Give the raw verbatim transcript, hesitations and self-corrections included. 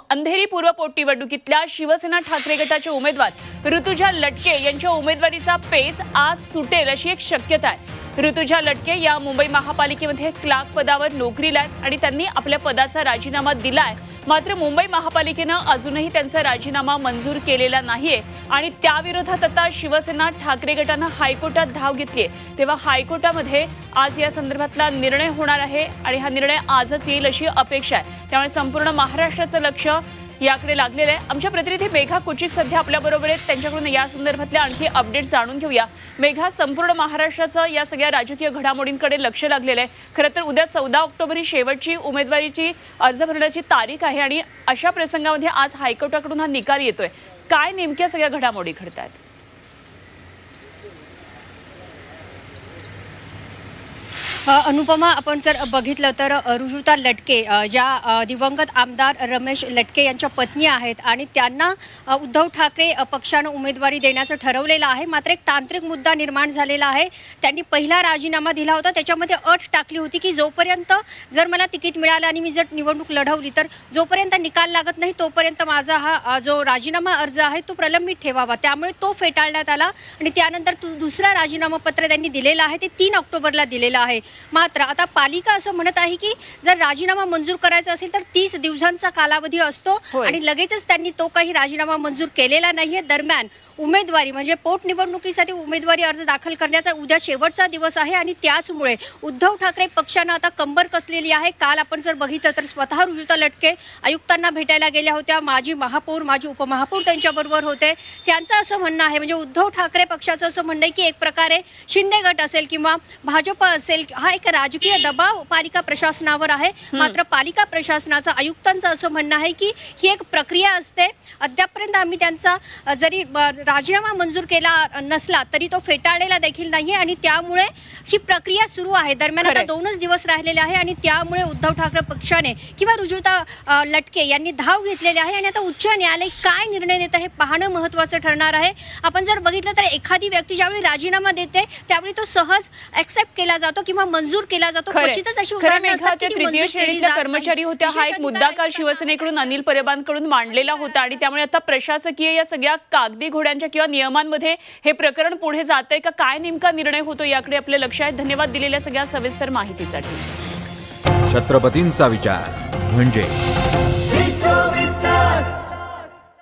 अंधेरी पूर्व पोटनिवडणुकीतल्या शिवसेना ठाकरे गटाचे उमेदवार ऋतुजा लटके यांच्या उमेदवारीचा पेच आज सुटेल अशी एक शक्यता आहे। ऋतुजा लटके या मुंबई महापालिकेमध्ये क्लार्क पदावर नोकरीला आहेत आणि त्यांनी आपल्या पदाचा राजीनामा दिलाय। मात्र मुंबई महापालिकेने अजूनही त्यांचा राजीनामा मंजूर केलेला नाहीये आणि त्याविरोधात आता शिवसेना ठाकरे गटाने हायकोर्टात धाव घेतली आहे। तेव्हा हायकोर्टामध्ये आज या संदर्भातला निर्णय होणार आहे आणि हा निर्णय आजच येईल अशी अपेक्षा आहे। त्यामुळे संपूर्ण महाराष्ट्राचं लक्ष याकडे लागलेलं आहे। आमच्या प्रतिनिधी मेघा कुचिक सध्या आपल्या बरोबर आहेत, त्यांच्याकडून या संदर्भातल्या आणखी अपडेट जाणून घेऊया। मेघा, संपूर्ण महाराष्ट्राचं या सगळ्या राजकीय घडामोडींकडे लक्ष लागलेलं आहे। खरं तर उद्या चौदा ऑक्टोबर ही शेवटची उमेदवारीची अर्ज भरण्याची तारीख आहे आणि अशा प्रसंगामध्ये आज हायकोर्टाकडून हा निकाल येतोय। काय नेमक्या सगळ्या घडामोडी घडतात? अनुपमा, आपण जर बघितलं तर ऋतुजा लटके ज्या दिवंगत आमदार रमेश लटके यांच्या पत्नी आहेत आणि त्यांना उद्धव ठाकरे पक्षानं उमेदवारी देण्याचं ठरवलेलं आहे। मात्र एक तांत्रिक मुद्दा निर्माण झालेला आहे। त्यांनी पहिला राजीनामा दिला होता, त्याच्यामध्ये अट टाकली होती की जोपर्यंत जर मला तिकीट मिळालं आणि मी जर निवडणूक लढवली तर जोपर्यंत निकाल लागत नाही तोपर्यंत माझा हा जो राजीनामा अर्ज आहे तो प्रलंबित ठेवावा। त्यामुळे तो फेटाळण्यात आला आणि त्यानंतर दुसरा राजीनामा पत्र त्यांनी दिलेलं आहे, ते तीन ऑक्टोबरला दिलेलं आहे। मात्र आता पालिका असं म्हणत आहे की जर राजीनामा मंजूर करायचा असेल तर तीस दिवसांचा कालावधी असतो आणि लगेचच त्यांनी तो काही राजीनामा मंजूर केलेला नाहीये। दरम्यान उमेदवारी म्हणजे पोटनिवडणुकीसाठी उमेदवारी अर्ज दाखल करण्याचा उद्या शेवटचा दिवस आहे आणि त्याचमुळे उद्धव ठाकरे पक्षानं आता कंबर कसलेली आहे। काल आपण जर बघितलं तर स्वतः ऋतुजा लटके आयुक्तांना भेटायला गेल्या होत्या, माजी महापौर माजी उपमहापौर त्यांच्याबरोबर होते। त्यांचं असं म्हणणं आहे, म्हणजे उद्धव ठाकरे पक्षाचं असं म्हणणं आहे की एक प्रकारे शिंदे गट असेल किंवा भाजप असेल, हा एक राजकीय दबाव पालिका प्रशासनावर आहे। मात्र पालिका प्रशासनाचं आयुक्तांचं असं म्हणणं आहे की ही एक प्रक्रिया असते, अद्यापर्यंत आम्ही त्यांचा जरी राजीनामा मंजूर केला नसला तरी तो फेटाळलेला देखील नाहीये आणि त्यामुळे ही प्रक्रिया सुरू आहे। दरम्यान आता दोनच दिवस राहिलेले आहे आणि त्यामुळे उद्धव ठाकरे पक्षाने किंवा ऋतुजा लटके यांनी धाव घेतलेली आहे आणि आता उच्च न्यायालय काय निर्णय देतं हे पाहणं महत्त्वाचं ठरणार आहे। आपण जर बघितलं तर एखादी व्यक्ती ज्यावेळी राजीनामा देते त्यावेळी तो सहज ऍक्सेप्ट केला जातो किंवा मंजूर केला जातो। क्वचितच अशी उदाहरणं असतात की तृतीय श्रेणीतल्या कर्मचारी होत्या, हा एक मुद्दा काल शिवसेनेकडून अनिल परबांकडून मांडलेला होता आणि त्यामुळे आता प्रशासकीय या सगळ्या कागदी घोड्यांच्या किंवा नियमांमध्ये हे प्रकरण पुढे जातंय का, काय नेमका निर्णय होतो याकडे आपले लक्ष आहे। धन्यवाद दिलेल्या सगळ्या सविस्तर माहितीसाठी। छत्रपतींचा विचार म्हणजे